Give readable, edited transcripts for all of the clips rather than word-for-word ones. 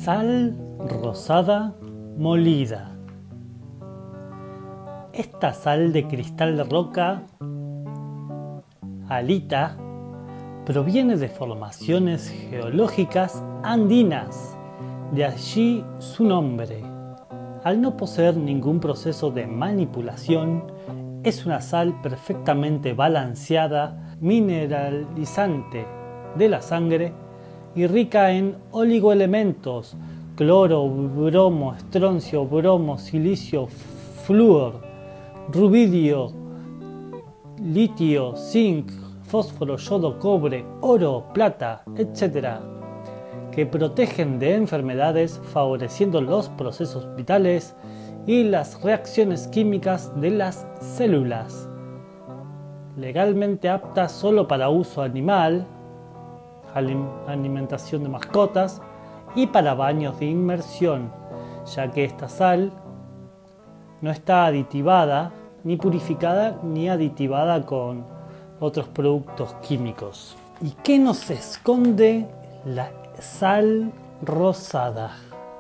Sal rosada molida. Esta sal de cristal de roca halita proviene de formaciones geológicas andinas, de allí su nombre. Al no poseer ningún proceso de manipulación, es una sal perfectamente balanceada, mineralizante de la sangre y rica en oligoelementos: cloro, bromo, estroncio, bromo, silicio, flúor, rubidio, litio, zinc, fósforo, yodo, cobre, oro, plata, etc., que protegen de enfermedades, favoreciendo los procesos vitales y las reacciones químicas de las células. Legalmente apta solo para uso animal, alimentación de mascotas y para baños de inmersión, ya que esta sal no está aditivada, ni purificada, ni aditivada con otros productos químicos. ¿Y qué nos esconde la sal rosada?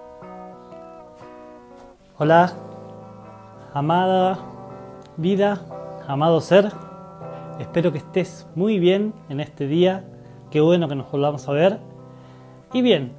Hola, amada vida, amado ser, espero que estés muy bien en este día. Qué bueno que nos volvamos a ver. Y bien,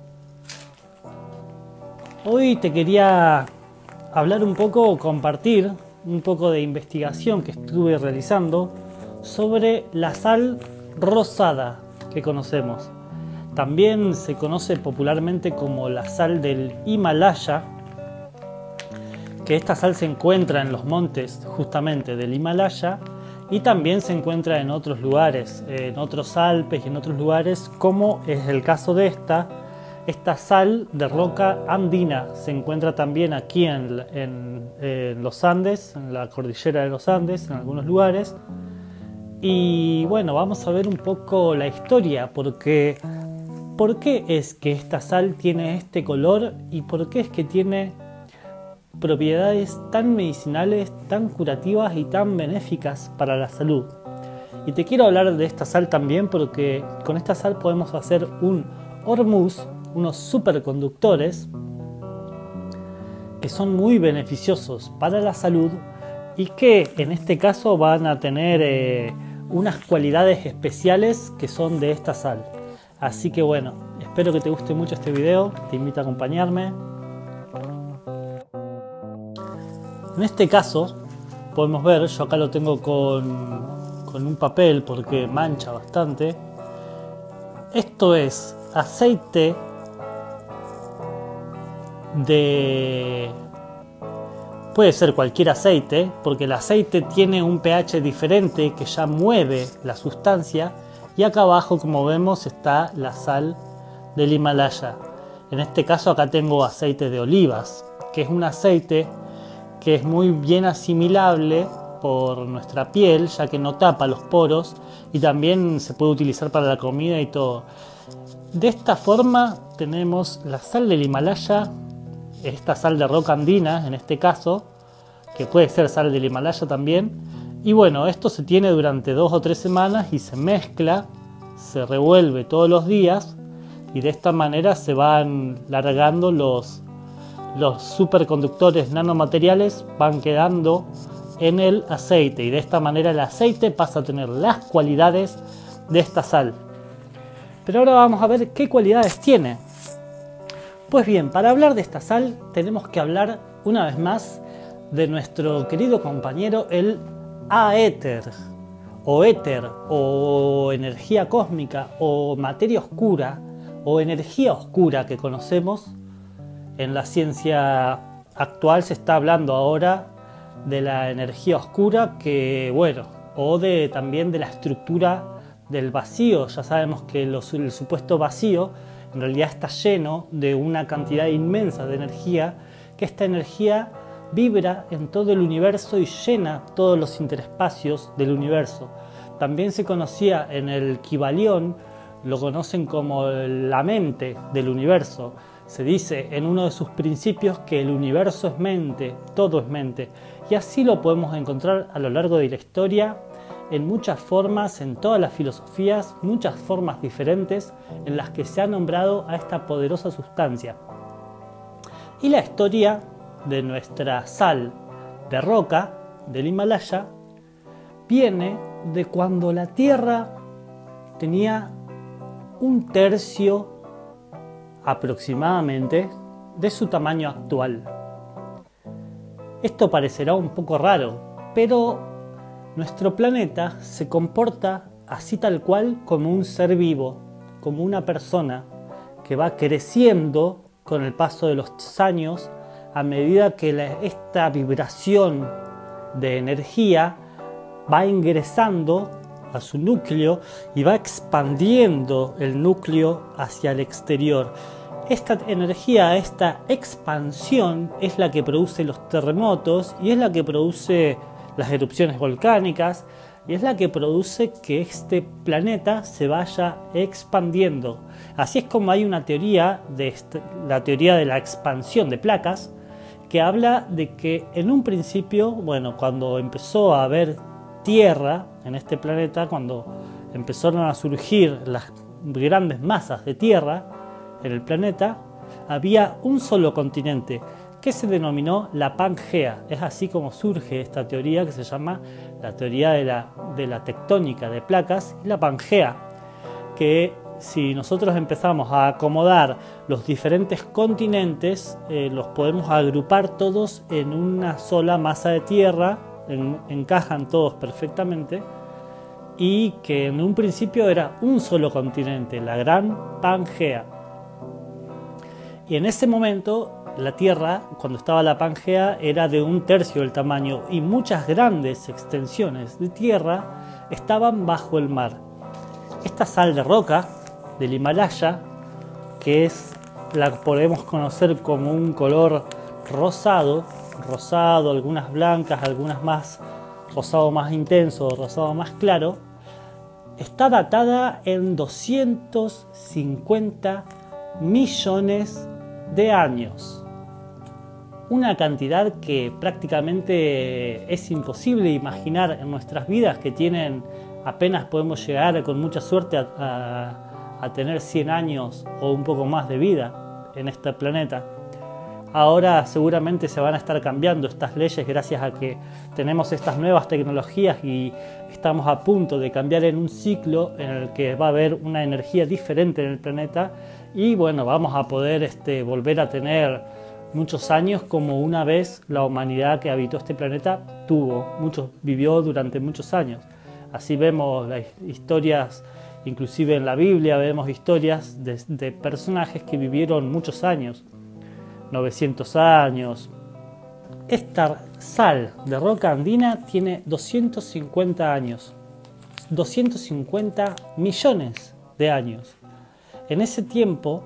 hoy te quería hablar un poco, compartir un poco de investigación que estuve realizando sobre la sal rosada que conocemos. También se conoce popularmente como la sal del Himalaya, que esta sal se encuentra en los montes justamente del Himalaya y también se encuentra en otros lugares, en otros Alpes y en otros lugares, como es el caso de esta sal de roca andina. Se encuentra también aquí en los Andes, en la cordillera de los Andes, en algunos lugares. Y bueno, vamos a ver un poco la historia, porque ¿por qué es que esta sal tiene este color y por qué es que tiene propiedades tan medicinales, tan curativas y tan benéficas para la salud? Y te quiero hablar de esta sal también porque con esta sal podemos hacer un hormuz, unos superconductores que son muy beneficiosos para la salud y que en este caso van a tener unas cualidades especiales que son de esta sal. Así que bueno, espero que te guste mucho este video, te invito a acompañarme. En este caso podemos ver, yo acá lo tengo con un papel porque mancha bastante. Esto es aceite puede ser cualquier aceite, porque el aceite tiene un pH diferente que ya mueve la sustancia, y acá abajo, como vemos, está la sal del Himalaya. En este caso acá tengo aceite de olivas, que es un aceite que es muy bien asimilable por nuestra piel, ya que no tapa los poros y también se puede utilizar para la comida y todo. De esta forma tenemos la sal del Himalaya, esta sal de roca andina en este caso, que puede ser sal del Himalaya también. Y bueno, esto se tiene durante 2 o 3 semanas y se mezcla, se revuelve todos los días y de esta manera se van largando los superconductores nanomateriales, van quedando en el aceite y de esta manera el aceite pasa a tener las cualidades de esta sal. Pero ahora vamos a ver qué cualidades tiene. Pues bien, para hablar de esta sal tenemos que hablar una vez más de nuestro querido compañero el aéter, o éter, o energía cósmica, o materia oscura, o energía oscura que conocemos. En la ciencia actual se está hablando ahora de la energía oscura, que bueno, o también de la estructura del vacío. Ya sabemos que el supuesto vacío en realidad está lleno de una cantidad inmensa de energía, que esta energía vibra en todo el universo y llena todos los interespacios del universo. También se conocía en el Kybalión, lo conocen como la mente del universo. Se dice en uno de sus principios que el universo es mente, todo es mente. Y así lo podemos encontrar a lo largo de la historia en muchas formas, en todas las filosofías, muchas formas diferentes en las que se ha nombrado a esta poderosa sustancia. Y la historia de nuestra sal de roca del Himalaya viene de cuando la Tierra tenía un tercio aproximadamente de su tamaño actual. Esto parecerá un poco raro, pero nuestro planeta se comporta así tal cual como un ser vivo, como una persona que va creciendo con el paso de los años a medida que esta vibración de energía va ingresando a su núcleo y va expandiendo el núcleo hacia el exterior. Esta energía, esta expansión es la que produce los terremotos y es la que produce las erupciones volcánicas y es la que produce que este planeta se vaya expandiendo. Así es como hay una teoría, la teoría de la expansión de placas, que habla de que en un principio, bueno, cuando empezó a haber tierra en este planeta, cuando empezaron a surgir las grandes masas de tierra en el planeta, había un solo continente que se denominó la Pangea. Es así como surge esta teoría que se llama la teoría de la tectónica de placas y la Pangea, que si nosotros empezamos a acomodar los diferentes continentes, los podemos agrupar todos en una sola masa de tierra, encajan todos perfectamente, y que en un principio era un solo continente, la gran Pangea. Y en ese momento la Tierra, cuando estaba la Pangea, era de un tercio del tamaño y muchas grandes extensiones de tierra estaban bajo el mar. Esta sal de roca del Himalaya, que la podemos conocer como un color rosado, algunas blancas, algunas más rosado más intenso, rosado más claro, está datada en 250 millones de años. Una cantidad que prácticamente es imposible imaginar en nuestras vidas, que tienen, apenas podemos llegar con mucha suerte a tener 100 años o un poco más de vida en este planeta. Ahora seguramente se van a estar cambiando estas leyes gracias a que tenemos estas nuevas tecnologías y estamos a punto de cambiar en un ciclo en el que va a haber una energía diferente en el planeta y bueno, vamos a poder volver a tener muchos años como una vez la humanidad que habitó este planeta vivió durante muchos años. Así vemos las historias, inclusive en la Biblia vemos historias de personajes que vivieron muchos años, 900 años. Esta sal de roca andina tiene 250 años, 250 millones de años. En ese tiempo,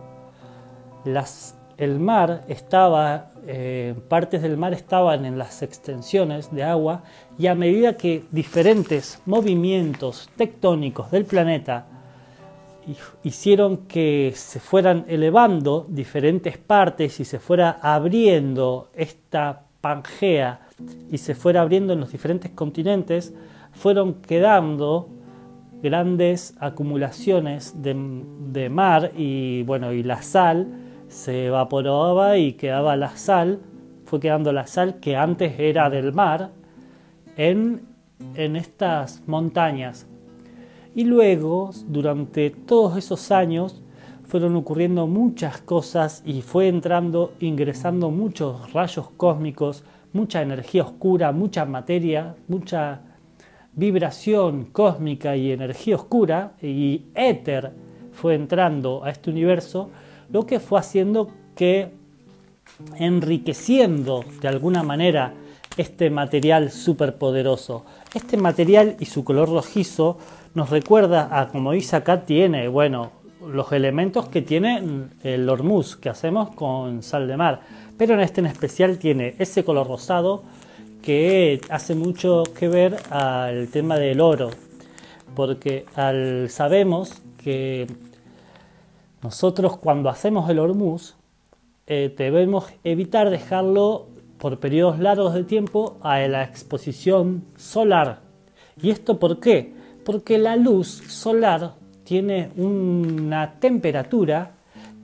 el mar estaba, partes del mar estaban en las extensiones de agua y a medida que diferentes movimientos tectónicos del planeta hicieron que se fueran elevando diferentes partes y se fuera abriendo esta Pangea y se fuera abriendo en los diferentes continentes, fueron quedando grandes acumulaciones de mar y bueno, y la sal se evaporaba y quedaba la sal, fue quedando la sal que antes era del mar en estas montañas. Y luego, durante todos esos años, fueron ocurriendo muchas cosas y fue ingresando muchos rayos cósmicos, mucha energía oscura, mucha materia, mucha vibración cósmica y energía oscura y éter fue entrando a este universo, lo que fue haciendo que, enriqueciendo de alguna manera este material superpoderoso. Este material y su color rojizo nos recuerda a, como dice acá, tiene, bueno, los elementos que tiene el hormuz que hacemos con sal de mar, pero en este en especial tiene ese color rosado que hace mucho que ver al tema del oro, porque sabemos que nosotros cuando hacemos el hormuz debemos evitar dejarlo por periodos largos de tiempo a la exposición solar. ¿Y esto por qué? Porque la luz solar tiene una temperatura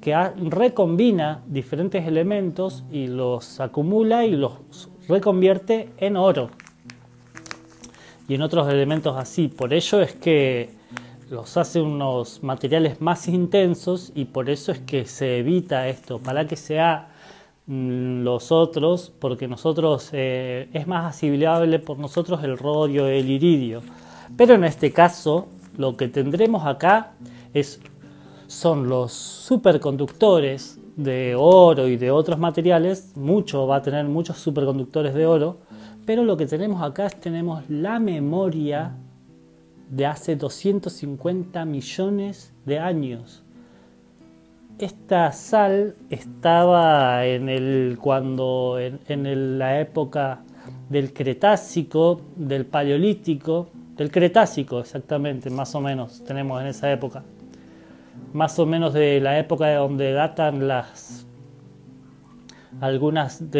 que recombina diferentes elementos y los acumula y los reconvierte en oro y en otros elementos así. Por ello es que los hace unos materiales más intensos y por eso es que se evita esto, para que sea los otros, porque nosotros es más asimilable por nosotros el rodio, el iridio. Pero en este caso lo que tendremos acá son los superconductores de oro y de otros materiales. Va a tener muchos superconductores de oro, pero lo que tenemos acá tenemos la memoria de hace 250 millones de años. Esta sal estaba en la época del Cretácico, del Paleolítico, del Cretácico exactamente, más o menos tenemos en esa época. Más o menos de la época de donde datan algunas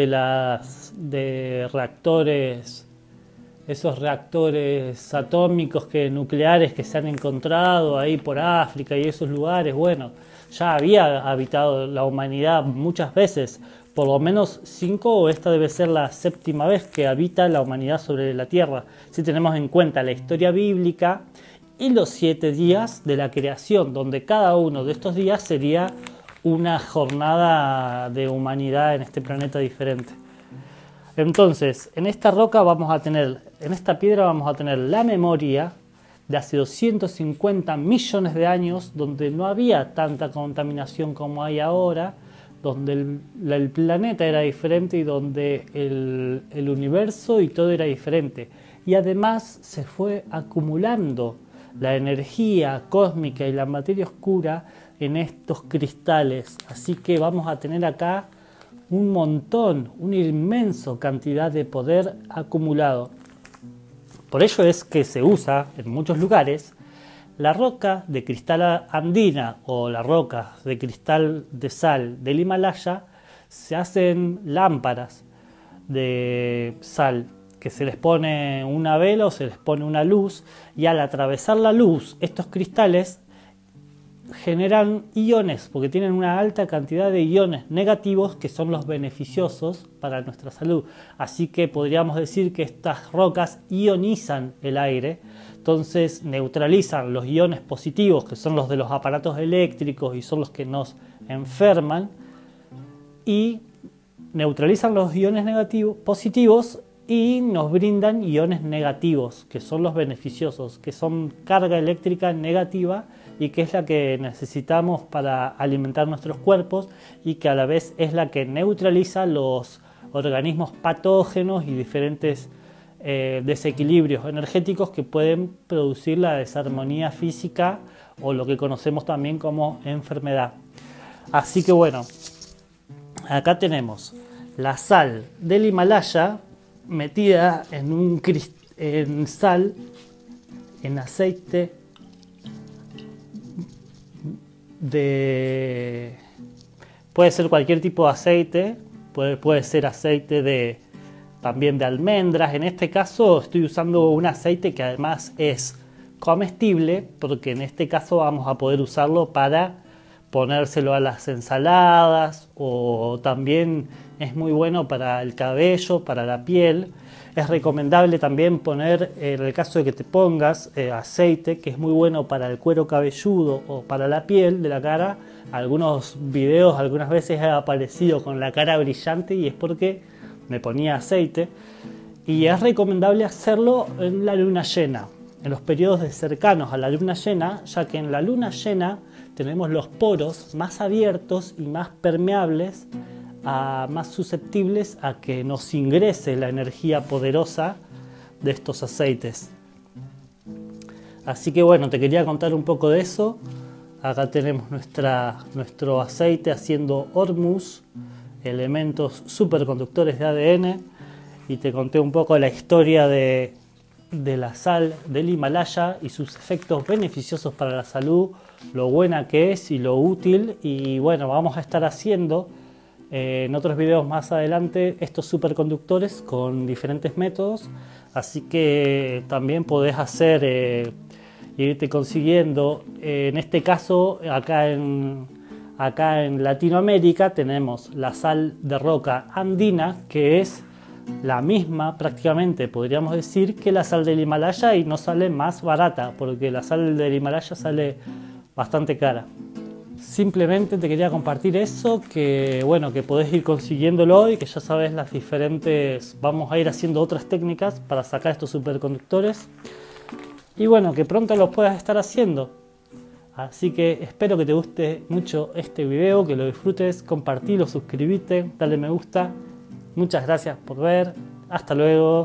de reactores, esos reactores atómicos nucleares que se han encontrado ahí por África y esos lugares. Bueno, ya había habitado la humanidad muchas veces, por lo menos 5, o esta debe ser la 7ª vez que habita la humanidad sobre la Tierra, si tenemos en cuenta la historia bíblica y los 7 días de la creación, donde cada uno de estos días sería una jornada de humanidad en este planeta diferente. Entonces, en esta roca en esta piedra vamos a tener la memoria de hace 250 millones de años, donde no había tanta contaminación como hay ahora, donde el planeta era diferente y donde el universo y todo era diferente. Y además se fue acumulando la energía cósmica y la materia oscura en estos cristales. Así que vamos a tener acá un montón, una inmensa cantidad de poder acumulado. Por ello es que se usa en muchos lugares la roca de cristal andina o la roca de cristal de sal del Himalaya. Se hacen lámparas de sal que se les pone una vela o se les pone una luz, y al atravesar la luz estos cristales generan iones, porque tienen una alta cantidad de iones negativos que son los beneficiosos para nuestra salud. Así que podríamos decir que estas rocas ionizan el aire, entonces neutralizan los iones positivos, que son los de los aparatos eléctricos y son los que nos enferman, y neutralizan los iones positivos y nos brindan iones negativos, que son los beneficiosos, que son carga eléctrica negativa y que es la que necesitamos para alimentar nuestros cuerpos y que a la vez es la que neutraliza los organismos patógenos y diferentes desequilibrios energéticos que pueden producir la desarmonía física o lo que conocemos también como enfermedad. Así que bueno, acá tenemos la sal del Himalaya metida en sal, en aceite puede ser cualquier tipo de aceite, puede ser aceite también de almendras. En este caso estoy usando un aceite que además es comestible, porque en este caso vamos a poder usarlo para ponérselo a las ensaladas, o también es muy bueno para el cabello, para la piel. Es recomendable también poner, en el caso de que te pongas aceite, que es muy bueno para el cuero cabelludo o para la piel de la cara. Algunos videos algunas veces he aparecido con la cara brillante y es porque me ponía aceite. Y es recomendable hacerlo en la luna llena, en los periodos cercanos a la luna llena, ya que en la luna llena tenemos los poros más abiertos y más permeables, más susceptibles a que nos ingrese la energía poderosa de estos aceites. Así que bueno, te quería contar un poco de eso. Acá tenemos nuestro aceite haciendo hormuz, elementos superconductores de ADN, y te conté un poco la historia de la sal del Himalaya y sus efectos beneficiosos para la salud, lo buena que es y lo útil. Y bueno, vamos a estar haciendo en otros videos más adelante estos superconductores con diferentes métodos, así que también podés hacer irte consiguiendo, en este caso acá Acá en Latinoamérica tenemos la sal de roca andina, que es la misma prácticamente, podríamos decir, que la sal del Himalaya, y no sale más barata, porque la sal del Himalaya sale bastante cara. Simplemente te quería compartir eso, que bueno, que podés ir consiguiéndolo y que ya sabes las diferentes, vamos a ir haciendo otras técnicas para sacar estos superconductores. Y bueno, que pronto lo puedas estar haciendo. Así que espero que te guste mucho este video, que lo disfrutes, compartilo, suscribite, dale me gusta. Muchas gracias por ver. Hasta luego.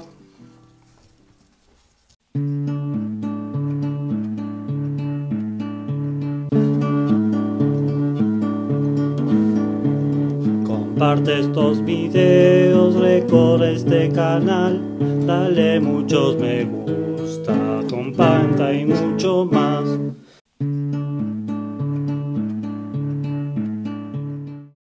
Comparte estos videos, recorre este canal, dale muchos me gusta, comparta y mucho más.